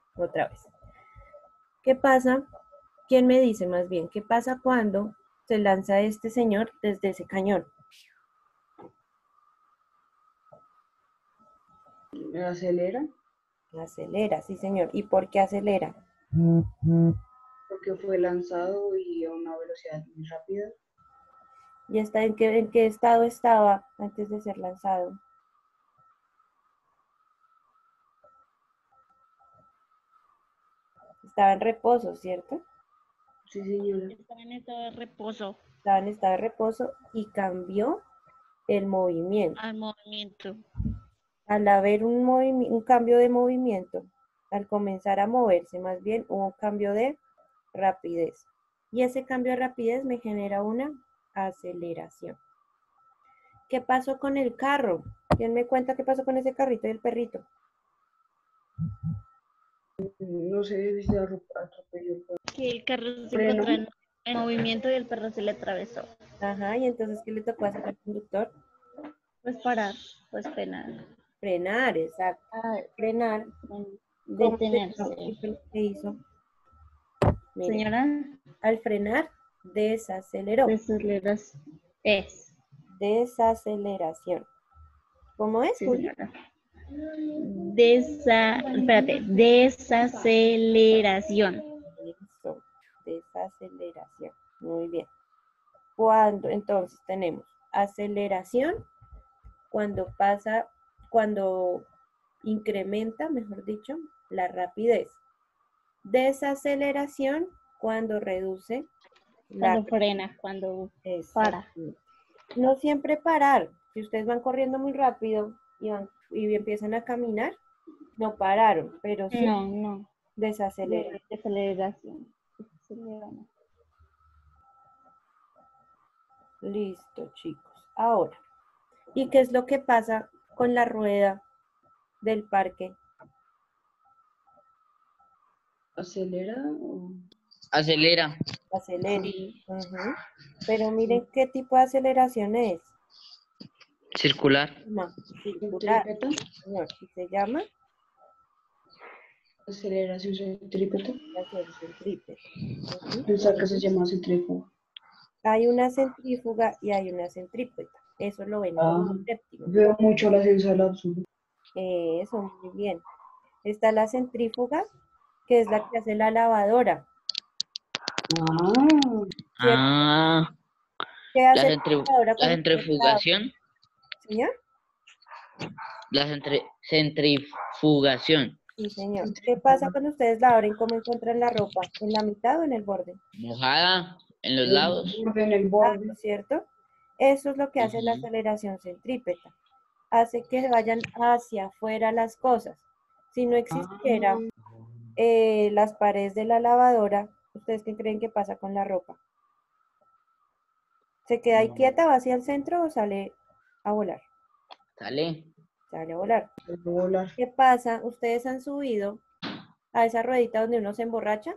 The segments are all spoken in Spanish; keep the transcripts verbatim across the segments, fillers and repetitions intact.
otra vez. ¿Qué pasa? ¿Quién me dice más bien? ¿Qué pasa cuando se lanza este señor desde ese cañón? ¿Acelera? Acelera, sí señor. ¿Y por qué acelera? Porque fue lanzado y a una velocidad muy rápida. ¿Y está en qué, en qué estado estaba antes de ser lanzado? Estaba en reposo, ¿cierto? Sí, señora. Estaba en estado de reposo. Estaba en estado de reposo y cambió el movimiento. Al movimiento. Al haber un, un cambio de movimiento, al comenzar a moverse, más bien hubo un cambio de rapidez. Y ese cambio de rapidez me genera una aceleración. ¿Qué pasó con el carro? ¿Quién me cuenta qué pasó con ese carrito y el perrito? No sé si se atropelló. Que el carro se Freno. encontró en, en movimiento y el perro se le atravesó. Ajá, y entonces, ¿qué le tocó hacer al conductor? Pues parar, pues penar. Frenar, exacto. Ah, Frenar. detenerse. ¿Qué fue lo que hizo? Mire, Señora, al frenar, desaceleró. desaceleración. Es. Desaceleración. ¿Cómo es, Sí, Juli? señora. Desa, espérate, desaceleración. Eso, desaceleración. Muy bien. Cuando, entonces tenemos aceleración, cuando pasa, cuando incrementa, mejor dicho, la rapidez. Desaceleración, cuando reduce la Cuando frena, cuando para. No siempre parar. Si ustedes van corriendo muy rápido y, van, y empiezan a caminar, no pararon, pero sí No, no. desaceleran. Desaceleración. Desaceleración. Listo, chicos. Ahora, ¿y qué es lo que pasa con la rueda del parque? ¿Acelera o...? Acelera. Acelera. Sí. Uh-huh. Pero miren qué tipo de aceleración es. Circular. No, circular. ¿Centrípeta? Señor, ¿y se llama? Aceleración centrípeta. Aceleración centrípeta. Uh-huh. Pensaba que se llama centrífuga. Hay una centrífuga y hay una centrípeta. Eso lo ven en Ah, el séptimo. veo mucho la ciencia del absurdo. Eh, eso, muy bien. Está la centrífuga, que es la que hace la lavadora. Ah, ¿Cierto? Ah, ¿Qué la, hace la centri- lavadora la cuando está lavada? centrifugación. ¿Señor? La centri- centrifugación. Sí, señor. ¿Qué pasa cuando ustedes la abren? ¿Cómo encuentran la ropa? ¿En la mitad o en el borde? Mojada en los el lados. borde, en el borde. ¿Cierto? Eso es lo que hace la Ujú. aceleración centrípeta. Hace que vayan hacia afuera las cosas. Si no existiera Ah, eh, las paredes de la lavadora, ¿ustedes qué creen que pasa con la ropa? ¿Se queda ahí quieta, va hacia el centro o sale a volar? Sale. Sale a volar. el volar. ¿Qué pasa? ¿Ustedes han subido a esa ruedita donde uno se emborracha?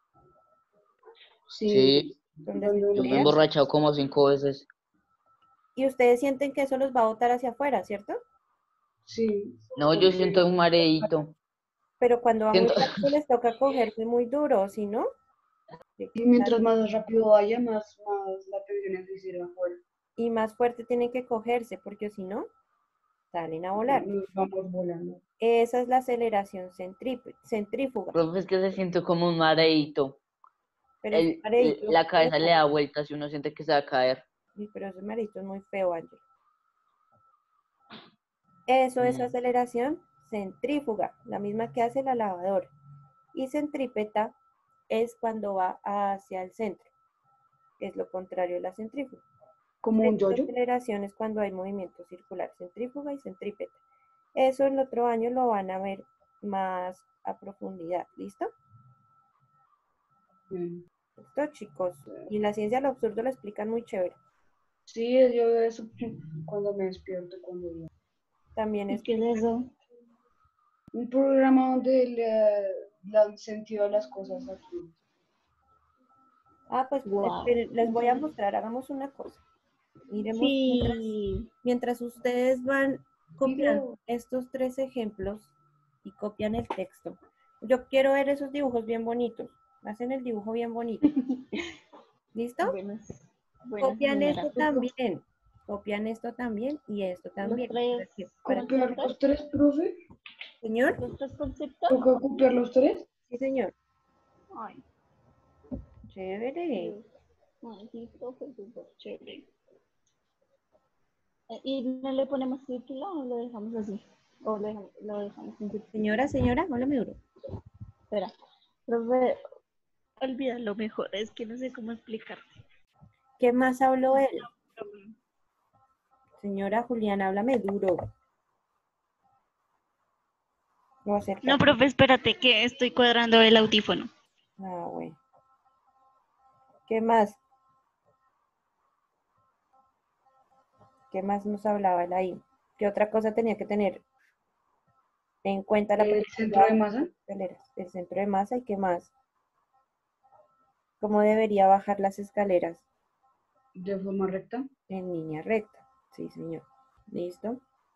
Sí, Sí, Donde se donde yo uno me he chorea. pasa. emborrachado como cinco veces. Y ustedes sienten que eso los va a botar hacia afuera, ¿cierto? Sí, No, yo siento porque un mareíto. Pero cuando va muy Siento... rápido les toca cogerse muy duro, ¿sí no? y mientras más rápido vaya, más, más la tensión es decir afuera. Y más fuerte tienen que cogerse, porque si no, salen a volar. Nos vamos volando. Esa es la aceleración centrífuga. Profe, es que se siente como un mareíto. Pero ese El, el- mareíto, la cabeza le da vueltas y uno siente que se va a caer. pero ese mareíto es muy feo, Ángel. Eso es Mm. aceleración centrífuga, la misma que hace la lavadora. Y centrípeta es cuando va hacia el centro, que es lo contrario de la centrífuga. Como un yoyo. Aceleración es cuando hay movimiento circular, centrífuga y centrípeta. Eso en otro año lo van a ver más a profundidad, ¿listo? Mm. Listo, chicos. Y en la ciencia del absurdo lo explican muy chévere. Sí, yo veo eso cuando me despierto, cuando yo. También ¿Y es qué es eso? Un programa donde le dan sentido a las cosas aquí. Ah, pues Wow. eh, les voy a mostrar, hagamos una cosa. Miremos mientras, Sí. mientras ustedes van copiando Digo, estos tres ejemplos y copian el texto. Yo quiero ver esos dibujos bien bonitos. Hacen el dibujo bien bonito. ¿Listo? Buenas, buenas, Copian señora. esto también. Copian esto también y esto Los también. tres, ¿Para qué? ¿Para qué? ¿Copiar los tres, profe? ¿Señor? los tres conceptos. ¿Toca copiar los tres? Sí, señor. Ay, Chévere. Dios. Ay, sí, profe, súper chévere. Eh, ¿Y no le ponemos título o lo dejamos así? O lo dejamos, lo dejamos sin título. Señora, señora, háblame duro. Espera, profe, olvida lo mejor, es que no sé cómo explicarte. ¿Qué más habló él? Señora Juliana, háblame duro. No, acércate. No, profe, espérate, que estoy cuadrando el audífono. Ah, bueno. ¿Qué más? ¿Qué más nos hablaba él ahí? ¿Qué otra cosa tenía que tener en cuenta la ¿El centro de masa? escaleras? El centro de masa y qué más. ¿Cómo debería bajar las escaleras? ¿De forma recta? En línea recta. Sí, señor. ¿Listo?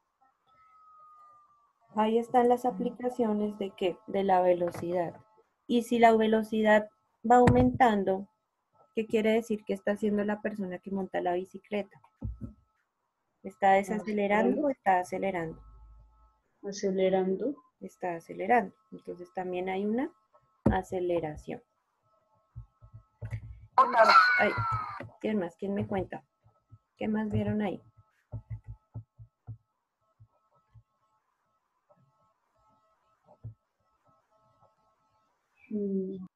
Ahí están las aplicaciones de qué? De la velocidad. Y si la velocidad va aumentando, ¿qué quiere decir que está haciendo la persona que monta la bicicleta? ¿Está desacelerando o está acelerando? Acelerando. Está acelerando. Entonces también hay una aceleración. Ay, ¿quién más? ¿Quién me cuenta? ¿Qué más vieron ahí? Mm,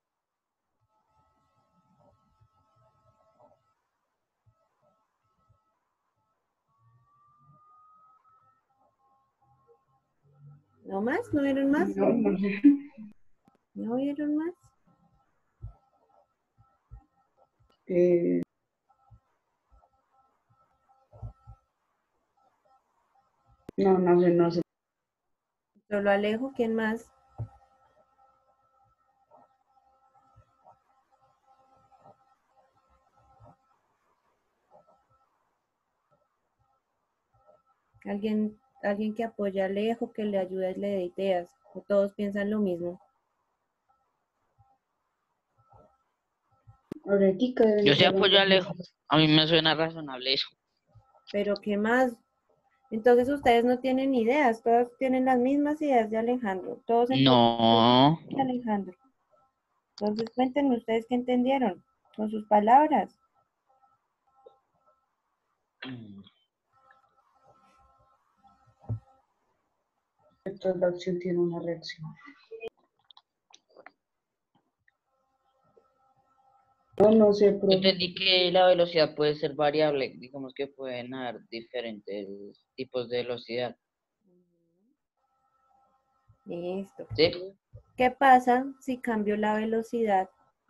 ¿No más? ¿No vieron más? No, no sé. ¿No vieron más? Eh, no, no sé, no sé. Solo Alejo, ¿quién más? ¿Alguien, alguien que apoye a Alejo, que le ayude y le dé ideas? ¿O todos piensan lo mismo? Ahorita deben Yo sí ser apoyo a más- Alejo. A mí me suena razonable eso. ¿Pero qué más? Entonces ustedes no tienen ideas, todos tienen las mismas ideas de Alejandro. Todos entendieron No. de Alejandro. Entonces cuéntenme ustedes qué entendieron con sus palabras. Entonces la acción tiene una reacción. No, no sé, Yo profe. entendí que la velocidad puede ser variable, digamos que pueden haber diferentes tipos de velocidad. Listo. ¿Sí? ¿Qué pasa si cambio la velocidad?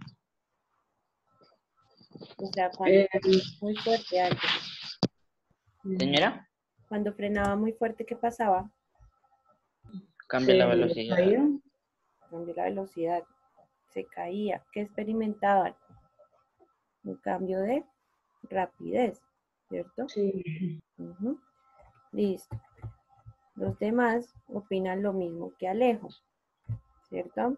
O sea, cuando Eh, muy fuerte antes. Señora, Cuando frenaba muy fuerte, ¿qué pasaba? cambia la ¿Se velocidad. caía? Cambió la velocidad, se caía. ¿Qué experimentaban? Un cambio de rapidez, ¿cierto? Sí. Ujú. Listo. Los demás opinan lo mismo que Alejo, ¿cierto?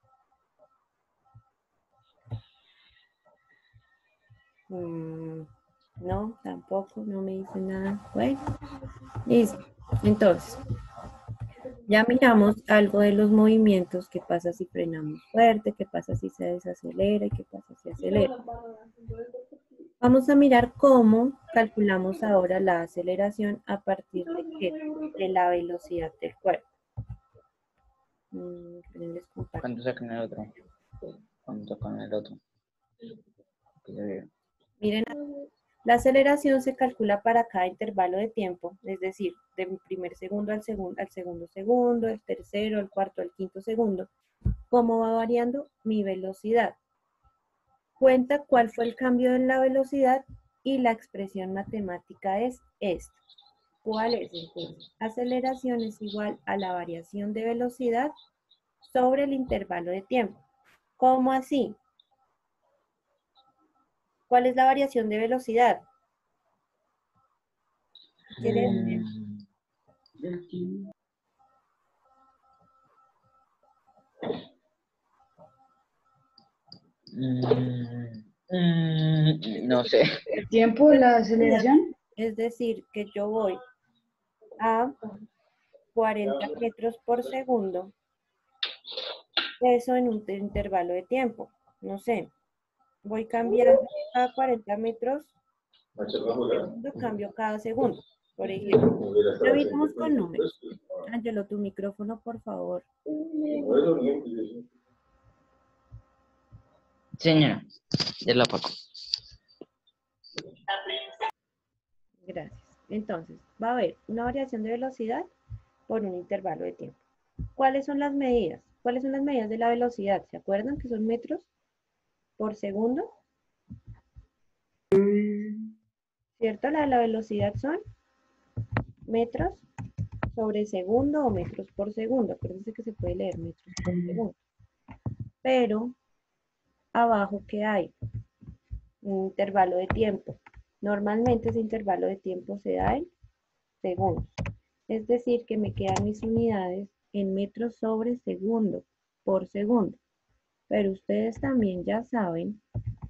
Mm, no, tampoco, no me dicen nada. Bueno, listo. Entonces, ya miramos algo de los movimientos, qué pasa si frenamos fuerte, qué pasa si se desacelera y qué pasa si acelera. Vamos a mirar cómo calculamos ahora la aceleración a partir de qué? De la velocidad del cuerpo. Mm, les comparto. ¿Cuánto sacan el otro? ¿Cuánto con el otro? Miren, la aceleración se calcula para cada intervalo de tiempo, es decir, del primer segundo al segundo, al segundo segundo, el tercero, el cuarto, el quinto segundo. ¿Cómo va variando mi velocidad? Cuenta cuál fue el cambio en la velocidad y la expresión matemática es esta. ¿Cuál es entonces? Aceleración es igual a la variación de velocidad sobre el intervalo de tiempo. ¿Cómo así? ¿Cuál es la variación de velocidad? ¿Quiere decir? El tiempo. Mm, mm, no sé. ¿El tiempo, la aceleración? Es decir, que yo voy a cuarenta metros por segundo, eso en un intervalo de tiempo. No sé, voy cambiando cada cuarenta metros por segundo, cambio cada segundo. Por ejemplo, ya miramos con números. Ángelo, tu micrófono, por favor. Señora, de la Paco. Gracias. Entonces, va a haber una variación de velocidad por un intervalo de tiempo. ¿Cuáles son las medidas? ¿Cuáles son las medidas de la velocidad? ¿Se acuerdan que son metros por segundo? ¿Cierto? La de la velocidad son metros sobre segundo o metros por segundo. Acuérdense que se puede leer metros por segundo. Pero abajo, ¿qué hay? Un intervalo de tiempo. Normalmente ese intervalo de tiempo se da en segundos. Es decir, que me quedan mis unidades en metros sobre segundo por segundo. Pero ustedes también ya saben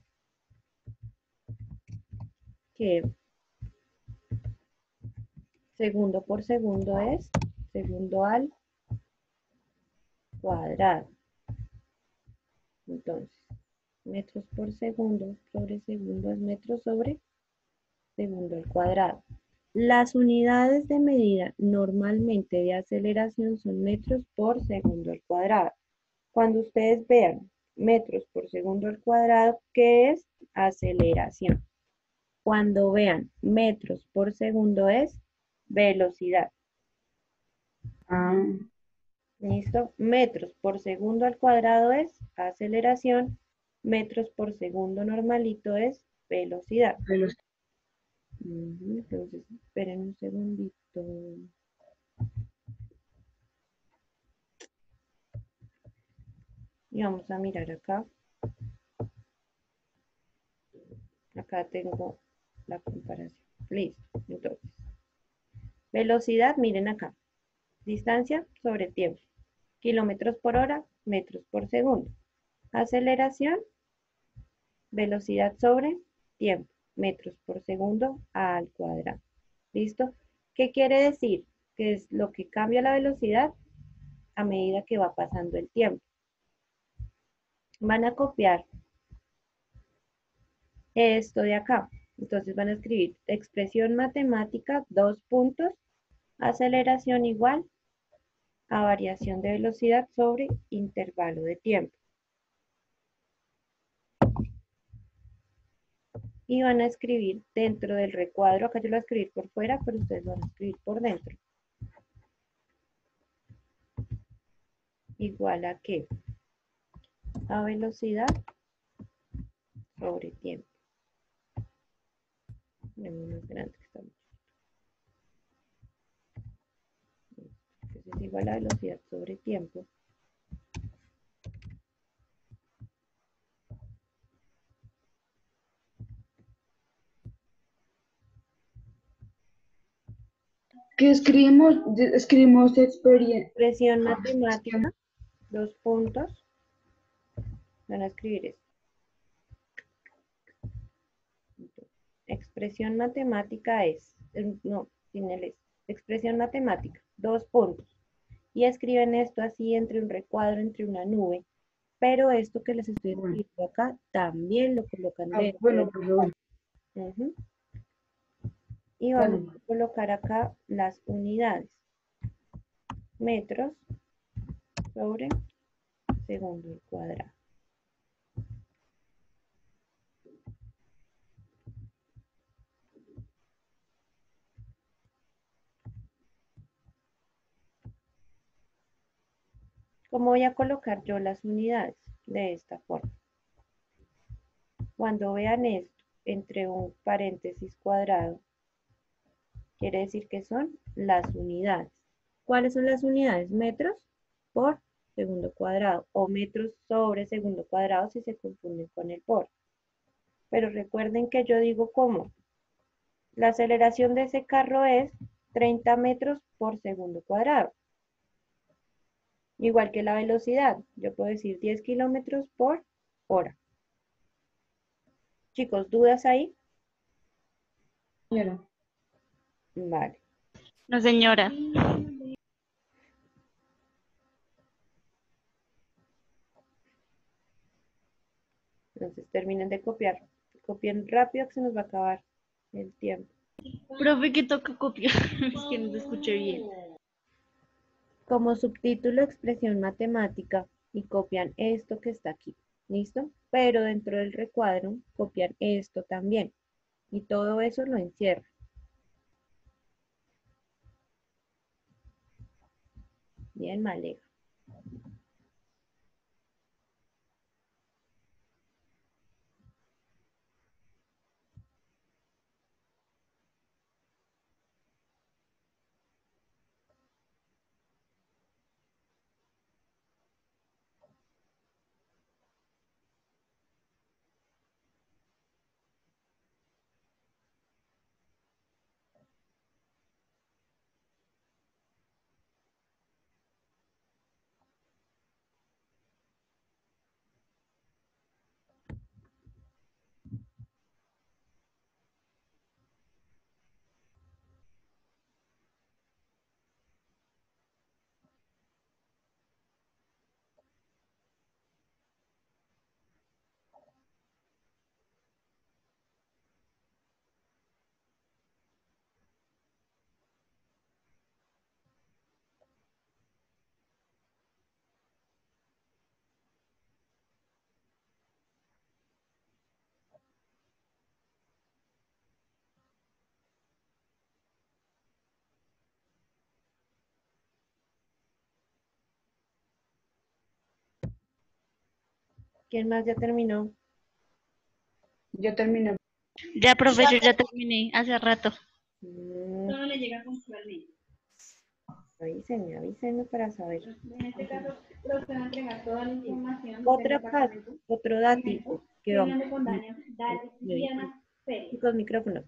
que segundo por segundo es segundo al cuadrado. Entonces, metros por segundo sobre segundo es metros sobre segundo al cuadrado. Las unidades de medida normalmente de aceleración son metros por segundo al cuadrado. Cuando ustedes vean metros por segundo al cuadrado, ¿qué es? Aceleración. Cuando vean metros por segundo es velocidad. Ah, ¿Listo? Metros por segundo al cuadrado es aceleración. Metros por segundo normalito es velocidad. velocidad. Ujú, entonces, esperen un segundito. Y vamos a mirar acá. Acá tengo la comparación. Listo. Entonces, velocidad, miren acá. Distancia sobre tiempo. Kilómetros por hora, metros por segundo. Aceleración, velocidad sobre tiempo, metros por segundo al cuadrado. ¿Listo? ¿Qué quiere decir? Que es lo que cambia la velocidad a medida que va pasando el tiempo. Van a copiar esto de acá. Entonces van a escribir expresión matemática, dos puntos, aceleración igual a variación de velocidad sobre intervalo de tiempo. Y van a escribir dentro del recuadro, acá yo lo voy a escribir por fuera, pero ustedes van a escribir por dentro. Igual a qué? A velocidad sobre tiempo. Ponemos más grande que está mucho. Entonces es igual a velocidad sobre tiempo. ¿Qué escribimos? De- Escribimos experiencia. Expresión matemática, dos puntos. Van a escribir esto. Expresión matemática es, no, sin el es. Expresión matemática, dos puntos. Y escriben esto así entre un recuadro, entre una nube. Pero esto que les estoy escribiendo acá, también lo colocan Ah, dentro bueno, del pues lo- Ujú. Y vamos Vale. a colocar acá las unidades. Metros sobre segundo al cuadrado. ¿Cómo voy a colocar yo las unidades? De esta forma. Cuando vean esto entre un paréntesis cuadrado, quiere decir que son las unidades. ¿Cuáles son las unidades? Metros por segundo cuadrado o metros sobre segundo cuadrado si se confunden con el por. Pero recuerden que yo digo cómo. La aceleración de ese carro es treinta metros por segundo cuadrado. Igual que la velocidad. Yo puedo decir diez kilómetros por hora. Chicos, ¿dudas ahí? Señora. Vale. No, señora. Entonces terminen de copiar. Copien rápido que se nos va a acabar el tiempo. Profe, que toca copiar. Es que no te escuché bien. Como subtítulo, expresión matemática y copian esto que está aquí. ¿Listo? Pero dentro del recuadro copian esto también. Y todo eso lo encierra. Bien, Maleja. ¿Quién más ya terminó? Yo terminé. Ya, profe, yo ya terminé hace rato. Mm, Solo le llega puntualmente. avísenme, avísenme para saber. En este caso, profe va a entregar toda la información del Otra pa- departamento. otro datito que vamos Firmando con Dania, Dani- Diana Pérez. Chicos, micrófono.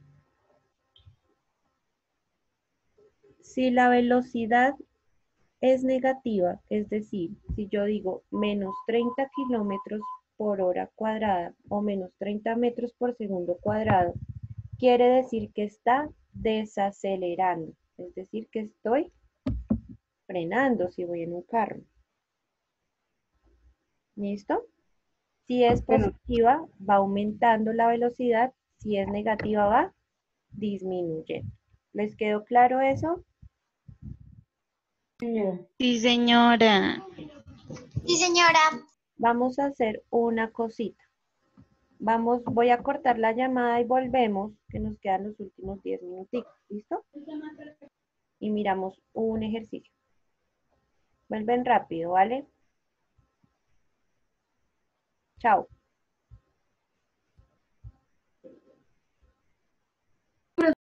Si la velocidad es negativa, es decir, si yo digo menos treinta kilómetros por hora cuadrada o menos treinta metros por segundo cuadrado, quiere decir que está desacelerando, es decir, que estoy frenando si voy en un carro. ¿Listo? Si es Bueno, positiva, va aumentando la velocidad, si es negativa, va disminuyendo. ¿Les quedó claro eso? señora. Sí, señora. Sí, señora. Vamos a hacer una cosita. Vamos, voy a cortar la llamada y volvemos, que nos quedan los últimos diez minutitos. ¿Listo? Y miramos un ejercicio. Vuelven rápido, ¿vale? Chao.